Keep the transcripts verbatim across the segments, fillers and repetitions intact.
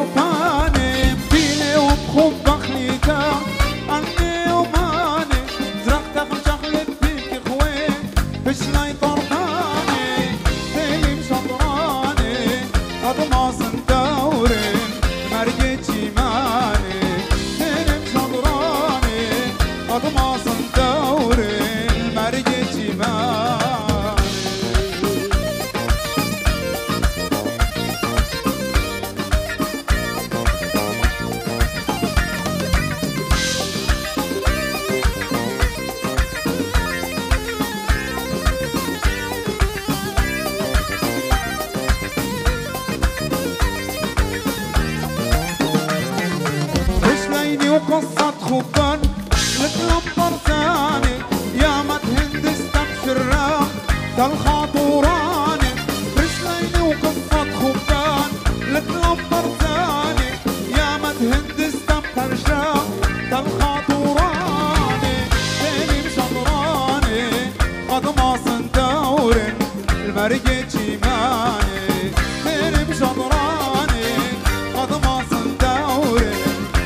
طرفاني فيني وبحب خليتها عني وماني زرقتها خمشخلت فيك خوين فيش لاي طرفاني تيلي مشطراني قد ما صندورين مرقت شماني تيلي مشطراني قد ما صندورين مرقت شماني وقصة خبان لتلمبر ثاني يا ما تهندس تبشرام تالخاطوراني رجليني وقصة خبان لتلمبر ثاني يا ما تهندس تبشرام تالخاطوراني تاني مشطراني قد ما صندورن المرقة شماني تاني مشطراني قد ما صندورن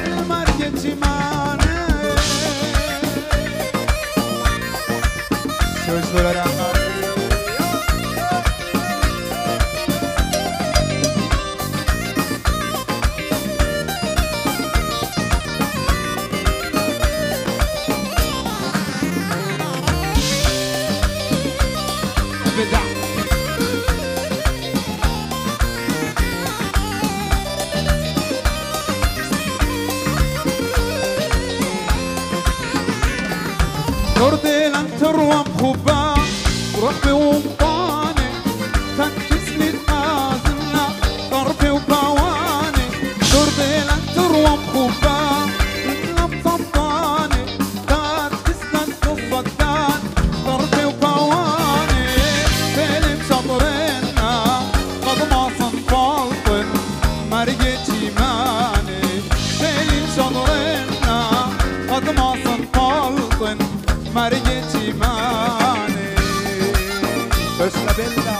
نردي لن تروى بخبان وربي ومطاني تنكسني تمازلنا طرفي وبواني نردي لن تروى بخبان لن بطبطاني تنكسني تصدان طرفي وبواني تيلي مشطرنا قد ما صنفلطن مرقت شماني تيلي مشطرنا قد ما صنفلطن مرقت شماني بس بالله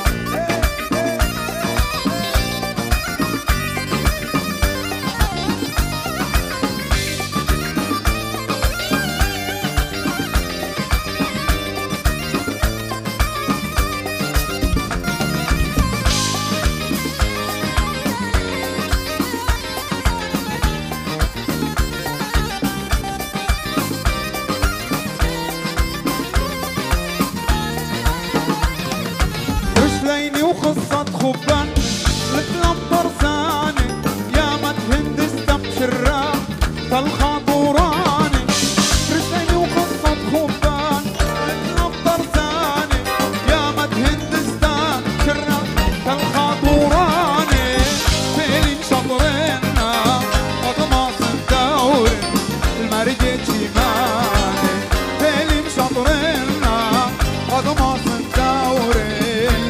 رجليني وقصة خبان لتلمبر ثاني يا ما تهندس تبشرام تالخاطوراني رجليني وقصة خبان لتلمبر ثاني يا ما تهندس تبشرام تالخاطوراني فيلي مشطرنا قد ما صندورن المرقة شماني فيلي مشطرنا قد ما صندورن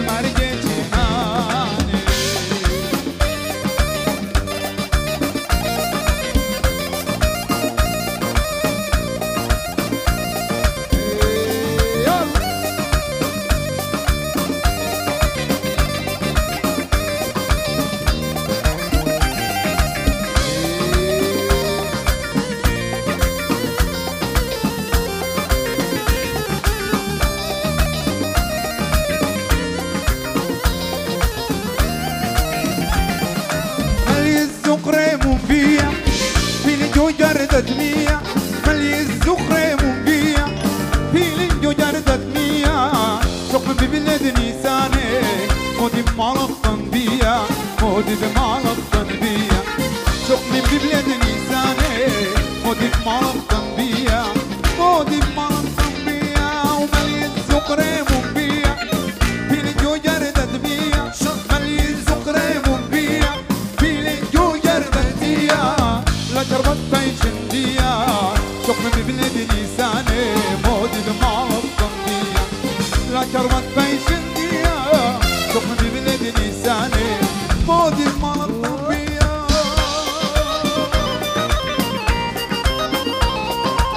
جردت مية ملي الزخرة مبيع فيلينجو جردت مية شوق ببلد نيساني مودي بمالطن بيا مودي بمالطن بيا شوق ببلد نيساني مودي بمالطن بيا مودي بمالطن بيا وملي الزخرة مبيع فيلينجو جردت مية ملي الزخرة مبيع فيلينجو جردت مية لا جربت فيشن ديا شوف من بلد لساني مودي بمعظم ديا لا جربت فيشن ديا شوف من بلد لساني مودي بمعظم ديا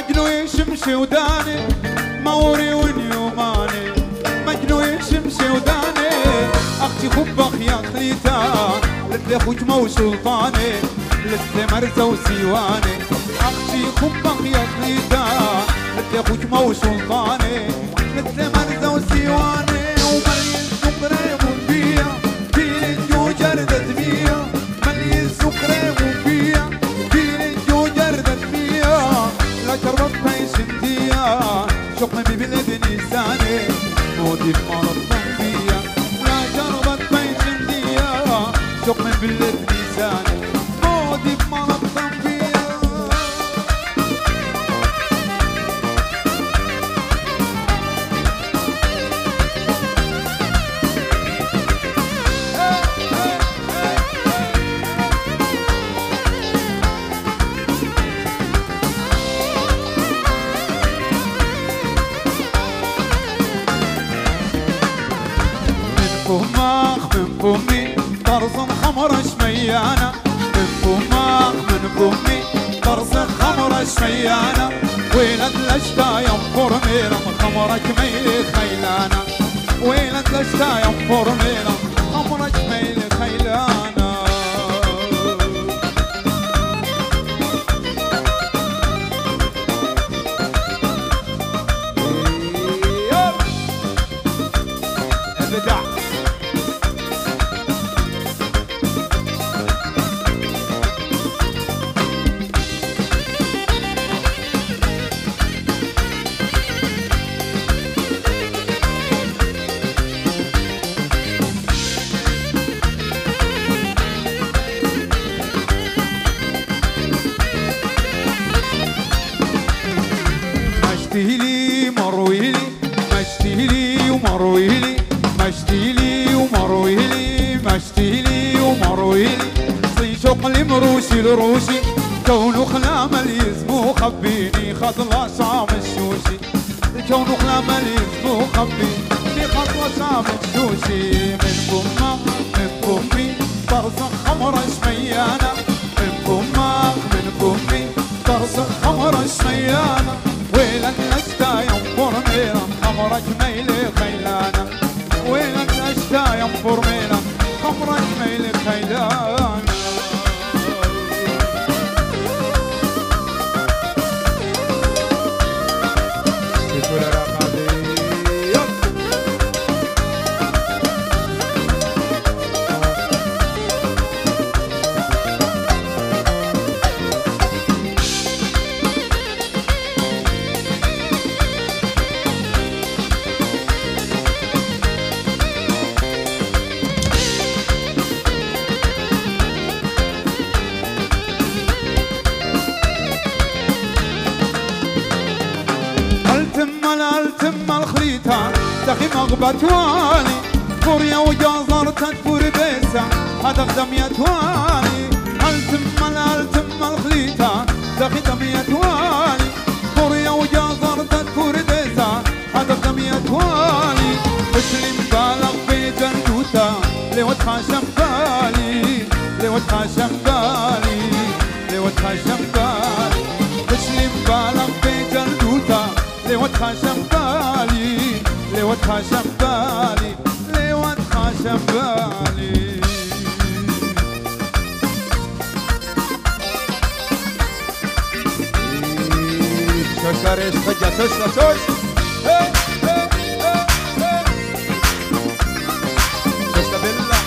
مجنو يشمشي وداني موري ونيوماني مجنو يشمشي وداني اختي خبخ يا خليتا لتلي خجمة وسلطاني لتلي مرزة وسيواني اختي خبخ يا خليتا لتلي خجمة وسلطاني لتلي مرزة وسيواني وملي السكري وفيا فيني جو جردت بيا ملي السكري وفيا فيني جو جردت بيا لا جربت بيشنتيا شقمي ببلد نيساني مودي بمرض بيا لا جربت بيشنتيا شقمي ببلد نيساني مودي بمرض بيا فماخ من فمي طرز خمر شميانة من فماخ من فمي طرز خمر شميانة ويلد لشتا ينفر ميرم خمرك ميلي خيلانة ويلد لشتا ينفر ميرم خمرك ميلي خيلانة ابدع مشتيلي مرويلي مشتيلي ومرويلي مشتيلي ومرويلي مشتيلي ومرويلي صي شقلي مروشي لروشي كونه خلام اليزمو خبيني خطلة صعب الشوشي كونه خلام اليزمو خبيني خطلة صعب الشوشي من فمك من فمي طرز خمر شميانة من فمك من فمي طرز خمر شميانة ويلك نشتا ينفر ميلا خمرك ميلي خيلانة ويلك نشتا ينفر ميلا خمرك ميلي خيلانة التم الخريطة دخي مغبة والي فوريا وجازر تدفور بيسا هذا دمية والي التم التم الخريطة دخي دمية والي فوريا وجازر تدفور بيسا هذا دمية والي مسلم بالغ في جندوتا لوتها شمبالي لوتها شمبالي لوتها شمبالي مسلم بالغ في جندوتا لوتها شمبالي لوتها شمبالي لوتها شمبالي شكرش خجة سوش سوش سوش بالله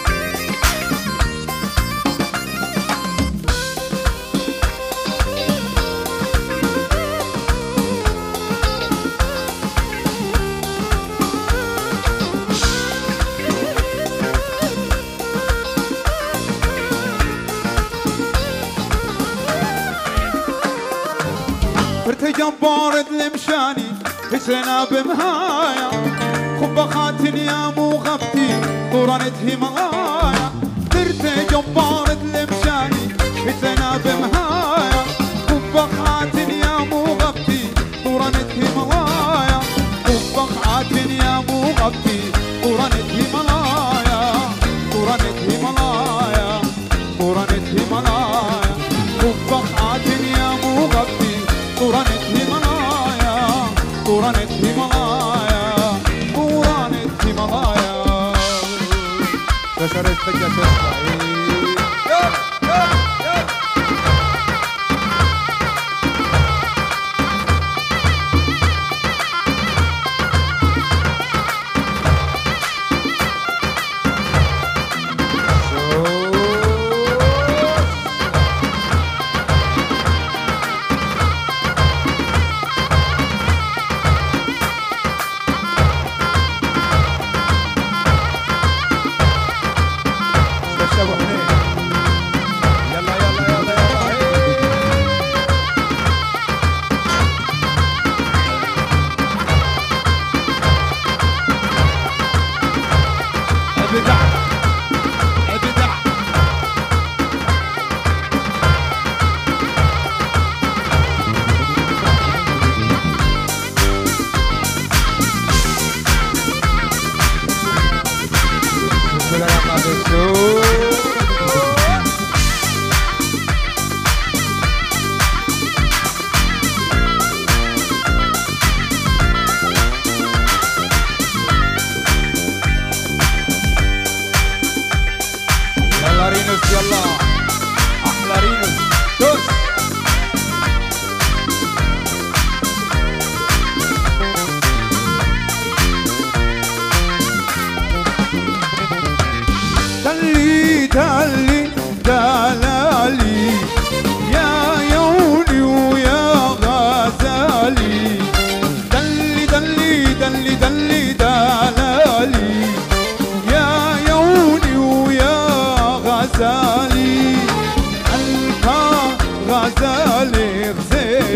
جبارد المشاني هسنا بمهايا خبخات يا مغبتي قرنت همايا درت جبارد المشاني هسنا بمهايا خبخات يا مغبتي قرنت همايا خبخات يا مغبتي قرنت همايا قرنت همايا قرنت همايا خبخات يا مغبتي قرنت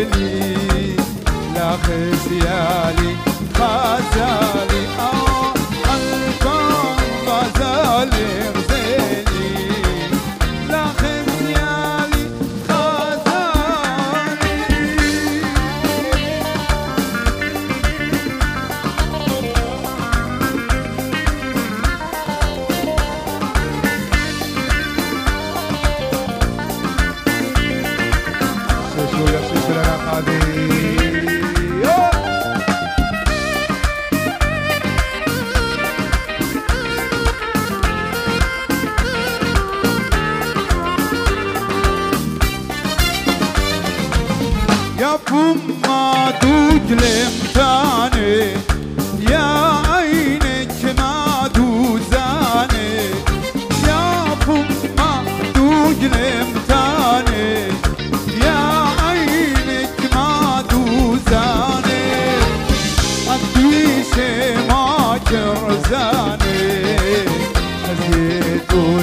غزالي لا خزيالي غزالي آه الفان غزالي غزالي لا خزيالي غزالي. شو يا شو لنا قادي يا فما دوجلم تاني يا عينك ما دوزاني يا فما دوجلم تاني يا عينك ما دوزاني قديش ما كرزاني زيتون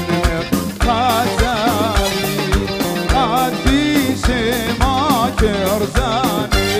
غزالي قديش ما كرزاني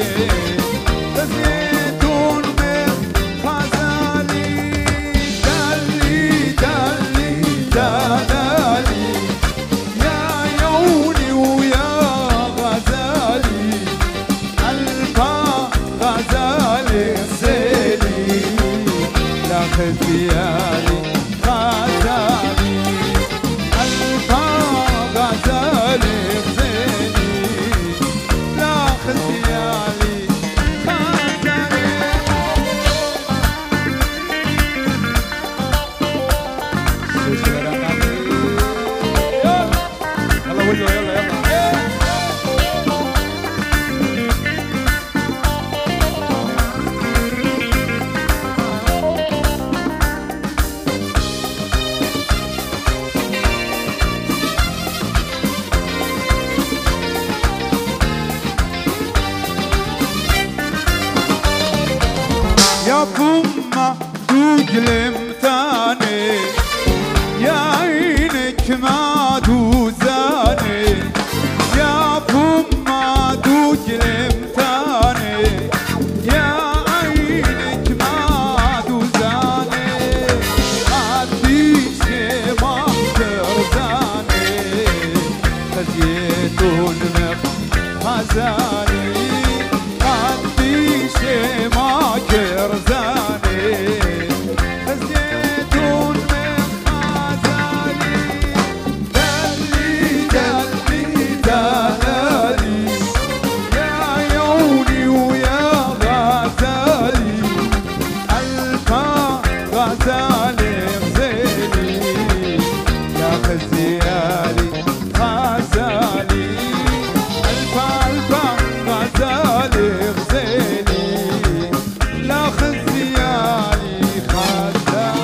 زيتون غزالي دلي دلي دلالي يا يوني ويا غزالي الفا غزالي غزالي لا خزيالي غزالي الفا غزالي غزالي لا خزيالي غزالي. يلا ولو يلا يلا يا فما دوجلم تاني يا عينك ما دوزاني يا فما دوجلم تاني يا عينك ما دوزاني قديش ما ترزاني زيتون غزالي قديش ما كرزاني زيتون غزالي دلي دلي دلالي يا يوني ويا غزالي الفا غزالي غزالي يا خزيالي غزالي الفا الفا غزالي غزالي لا خزيالي غزالي.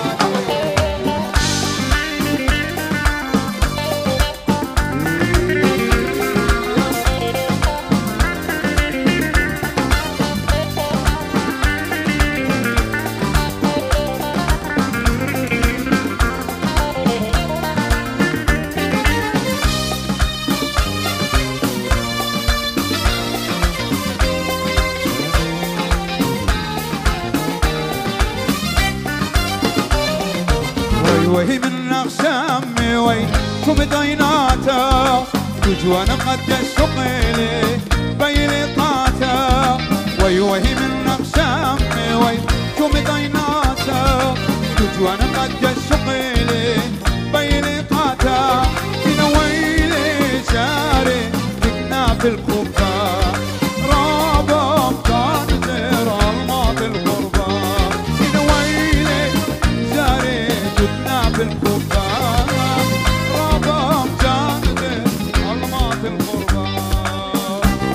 وي من نغشامي وي كم ديناتا وجوانا قد الشقيلي بيلي قاتا وي وي من نغشامي وي كم ديناتا وجوانا قد الشقيلي بيلي قاتا من ويلي جاري كنا في القبة رابط كان زير الماضي الغربة من ويلي جاري كنا في القبة رابط كان زير الماضي الغربة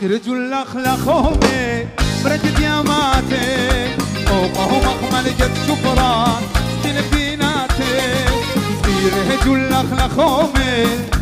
رجل لخلخومي برد دياماتي فوقهم أخمل جد شكران تلفيناتي رجل لخلخومي